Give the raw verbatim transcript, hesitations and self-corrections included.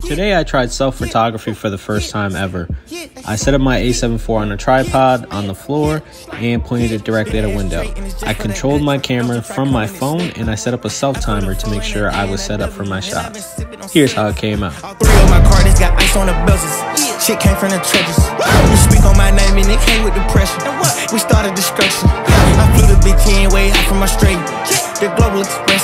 Today I tried self-photography for the first time ever. I set up my A seven four on a tripod on the floor and pointed it directly at a window. I controlled my camera from my phone and I set up a self-timer to make sure I was set up for my shots. Here's how it came out. Three of my cards got ice on the bezels. Shit came from the trenches. You speak on my name and it came with the pressure. We started destruction. I flew the big ten way out from Australia. The global express.